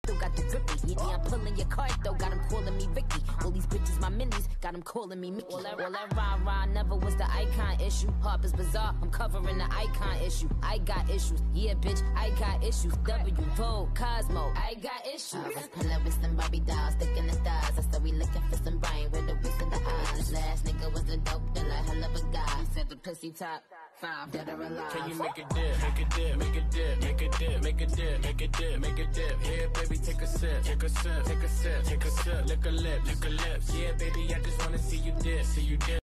still got the grippy. Yeah, I'm pulling your card though, got him calling me Vicky. All these bitches my minis, got him calling me Mickey. All that rah-rah never was the icon issue. Harper's Bazaar, I'm covering the icon issue. I got issues, yeah bitch, I got issues. W, Vogue, Cosmo, I got issues. I was pulling with some Barbie dolls, sticking the stars. I said we looking for some brain with the whisk of the eyes. Last nigga was a dope dealer, hell of a guy. He said the pussy top 5, dead or alive. Can you make a dip, make a dip, make a dip, make a dip, make a dip, make a dip, make a dip? Yeah, baby, take a sip, take a sip, take a sip, take a sip, lick a lip, lick a lips. Yeah, baby, I just wanna see you dip, see you dip.